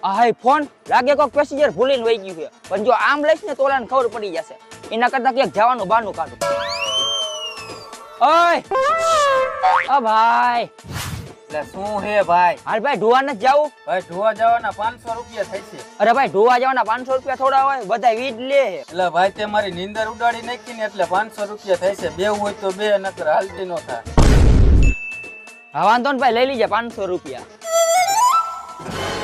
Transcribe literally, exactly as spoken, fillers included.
આ હાય ફોન લાગે કોક પેસેન્જર ભૂલીને વહી ગયું છે, પણ જો આમ લઈશ ને તો ઓલાને ખબર પડી જશે. એના કરતા ક્યાંક જવાનું બહાનું કાઢું. ઓય ઓ ભાઈ, એટલે શું હે ભાઈ? હાલ ભાઈ ઢોવા નથી જાવું? ભાઈ ઢોવા જવાના પાંચસો રૂપિયા થાય છે. અરે ભાઈ ઢોવા જવાના પાંચસો રૂપિયા થોડા હોય, બધા વીજ લે. એટલે ભાઈ તે મારી નીંદર ઉડાડી નાખી ને એટલે પાંચસો રૂપિયા થાય છે. બે હોય તો બે, નકર હાલતી નો થાય. હા વાંધો ને ભાઈ, લઈ લીજે પાંચસો રૂપિયા.